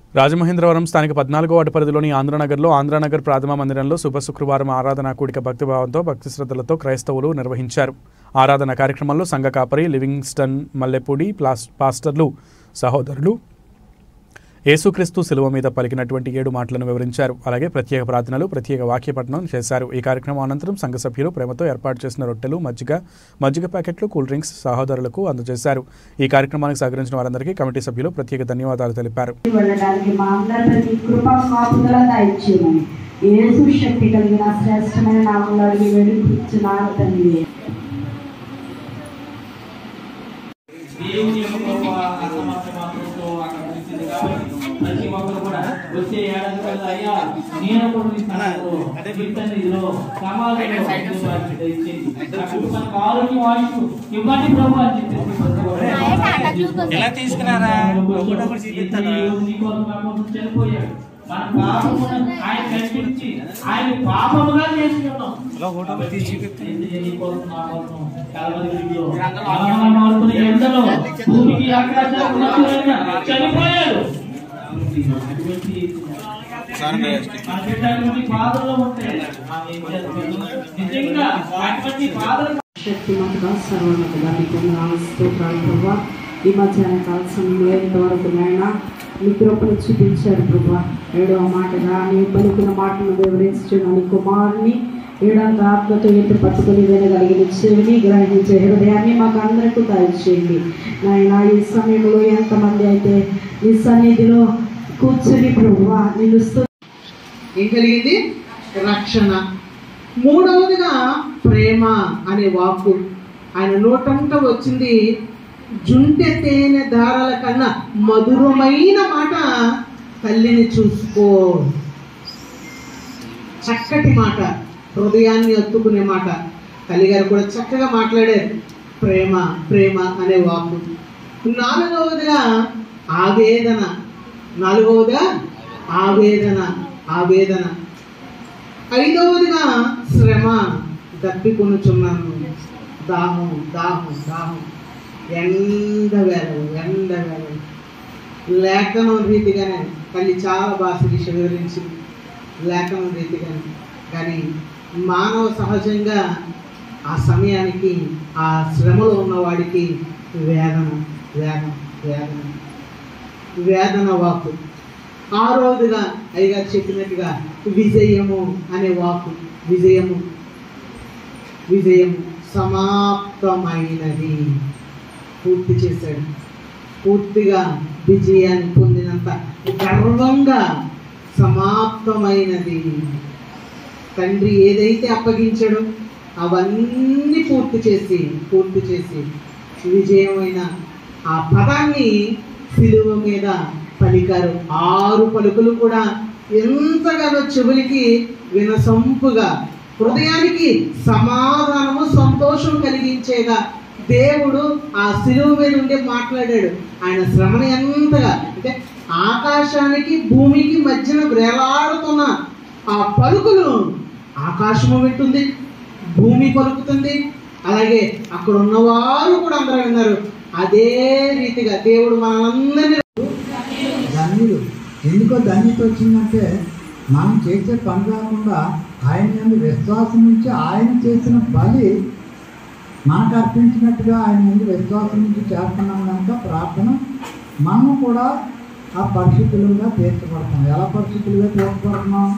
రాజమహేంద్రవరం స్థానిక 14వ వార్డు పరిధిలోని ఆంధ్రనగర్లో ఆంధ్రనగర్ ప్రాథమ మందిరంలో శుక్రవారం ఆరాధన కూడిక భక్తిభావంతో భక్తి శ్రద్ధలతో క్రైస్తవులు నిర్వహించారు. ఆరాధన కార్యక్రమంలో సంఘ కాపరి లివింగ్స్టన్ మల్లెపూడి పాస్టర్లు సహోదరులు యేసుక్రీస్తు శిలువ మీద పలికినటువంటి 7 మాటలను వివరించారు. అలాగే ప్రత్యేక ప్రార్థనలు, ప్రత్యేక వాక్య పఠనం చేశారు. ఈ కార్యక్రమం అనంతరం సంఘ సభ్యులు ప్రేమతో ఏర్పాటు చేసిన రొట్టెలు, మజ్జిగ ప్యాకెట్లు, కూల్ డ్రింక్స్ సహోదరులకు అందజేశారు. ఈ కార్యక్రమానికి సహకరించిన వారందరికీ కమిటీ సభ్యులు ప్రత్యేక ధన్యవాదాలు తెలిపారు. ప్రతి ఒక్కరు కూడా వచ్చే ఏడాది కల్లా అయ్యా నేను కూడా ఇవ్వండి ప్రభు అని ఎలా తీసుకున్నారా చనిపోయాడు. మన పాపమును ఆయన కనిపించి ఆయన పాపముగా చేసుకున్నాం. ఎండలో భూమికి చనిపోయాడు. బాధల్లో ఉంటాయి నిజంగా అటువంటి బాధలు. శక్తిమంతుగా సర్వోన్నతుగా మీకు స్తోత్రాలు ప్రభా. ఈ మధ్యాహ్న కాల సమయంలో ఇంతవరకు నాయన మీ కృపను చూపించారు ప్రభా. 7వ మాటగా నీ పలుకున్న మాటను వివరించున్న నీ కుమారుని 7వ ఆత్మతో ఎత్తు పట్టుకుని వినగలిగిన చెవిని గ్రహించే హృదయాన్ని మాకు అందరికీ దయచేయండి నాయన. ఈ సమయంలో ఎంతమంది అయితే నీ సన్నిధిలో కూర్చొని ప్రభువా నిలుస్తూ ఏం కలిగింది? రక్షణ. 3వదిగా ప్రేమ అనే వాక్కు ఆయన నోటంట వచ్చింది. జుంటె తేనె దారాల కన్నా మధురమైన మాట తల్లిని చూసుకో. చక్కటి మాట, హృదయాన్ని హత్తుకునే మాట. తల్లిగారు కూడా చక్కగా మాట్లాడారు. ప్రేమ ప్రేమ అనే వాక్కు. 4వదిగా ఆవేదన. 4వదిగా ఆవేదన ఆవేదన. 5వదిగా శ్రమ. దప్పికొనుచున్నాను. దాహం దాహం దాహం. ఎండవేళలు ఎండవేళలు. లేఖనం రీతిగానే తల్లి చాలా భాషకి వివరించింది. లేఖనం రీతిగానే. కానీ మానవ సహజంగా ఆ సమయానికి ఆ శ్రమలో ఉన్నవాడికి వేదన వేదన వేదన వేదన వాకు. 6వదిగా అయ్యగారు చెప్పినట్టుగా విజయము అనే వాకు. విజయము విజయము సమాప్తమైనది. పూర్తి చేశాడు. పూర్తిగా విజయాన్ని పొందినంత గర్వంగా సమాప్తమైనది. తండ్రి ఏదైతే అప్పగించాడో అవన్నీ పూర్తి చేసి విజయమైన ఆ పదాన్ని శిలువ మీద పలికారు. 6 పలుకులు కూడా ఎంతగానో చెవులకి వినసొంపుగా, హృదయానికి సమాధానము సంతోషం కలిగించేగా దేవుడు ఆ శిలువ మీద ఉండే మాట్లాడాడు. ఆయన శ్రమను ఎంతగా అంటే ఆకాశానికి భూమికి మధ్యన వేలాడుతున్న ఆ పలుకులు ఆకాశము వింటుంది, భూమి పలుకుతుంది. అలాగే అక్కడ ఉన్నవారు కూడా అందరూ విన్నారు. అదే రీతిగా దేవుడు మనందరినీ ధన్యులు. ఎందుకో ధన్యత వచ్చిందంటే మనం చేసే పని కాకుండా ఆయన మీద విశ్వాసం నుంచి ఆయన చేసిన బలి మనకు అర్పించినట్టుగా ఆయన ముందు విశ్వాసం నుంచి చేస్తున్నాం కనుక ప్రార్థన మనము కూడా ఆ పరిస్థితులుగా తీర్చబడతాం. ఎలా పరిస్థితులుగా తీర్చబడుతున్నాం?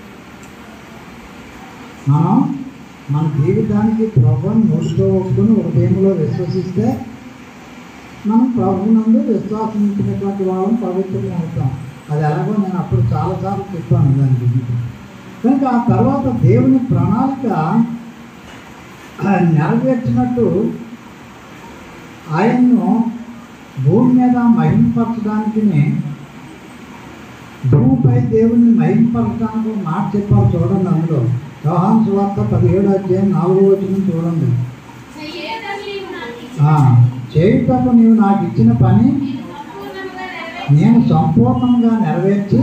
మనం మన జీవితానికి ప్రభువుని నోటితో ఒప్పుకొని హృదయంలో విశ్వసిస్తే మనం ప్రభువునందు విశ్వాసం ఉంచినటువంటి వాళ్ళని పవిత్రంగా అవుతాం. అది ఎలాగో నేను అప్పుడు చాలాసార్లు చెప్పాను దాని గురించి. కనుక ఆ తర్వాత దేవుని ప్రణాళిక నెరవేర్చినట్టు ఆయన్ను భూమి మీద మహింపరచడానికి, భూమిపై దేవుణ్ణి మహింపరచడానికి ఒక మాట చెప్పారు. చూడండి, అందులో యోహాను సువార్త 17:4 చూడండి. చేయుటకు నీవు నాకు ఇచ్చిన పని నేను సంపూర్ణంగా నెరవేర్చి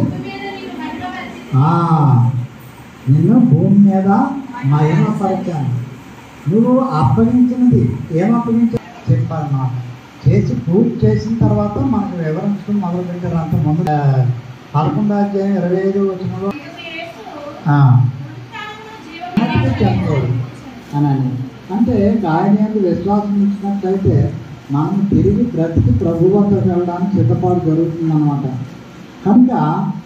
నిన్ను భూమి మీద మహిమపరచాను. నువ్వు అప్పగించినది ఏమప్పగించా చెప్పాలన్నమాట. చేసి పూర్తి చేసిన తర్వాత మనకు వివరించడం మొదలుపెట్టారు. అంత ముందు 11:25 చనిపోడు అని అంటే ఆయన యందు విశ్వాసం ఇచ్చినట్లయితే మనం తిరిగి బ్రతికి ప్రభు వద్దకు వెళ్ళడానికి సిద్ధపాటు జరుగుతుందన్నమాట. కనుక